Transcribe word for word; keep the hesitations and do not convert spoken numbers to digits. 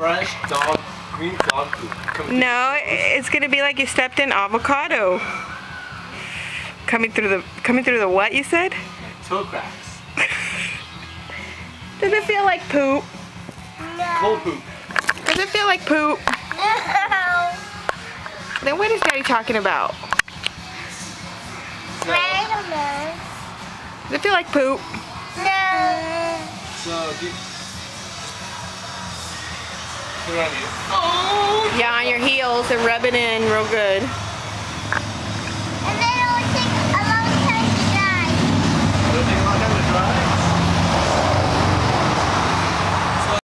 fresh dog, green dog food. Coming No, it's gonna be like you stepped in avocado. Coming through the coming through the what you said? toe cracks. Does it feel like poop? No. Cold poop. Does it feel like poop? No. Then what is Daddy talking about? So, Spider-Man. Does it feel like poop? No. so do you, put it on you. Oh! Yeah, on your heels and rub it in real good. And then it will take a long time to dry. It'll take a long time to dry.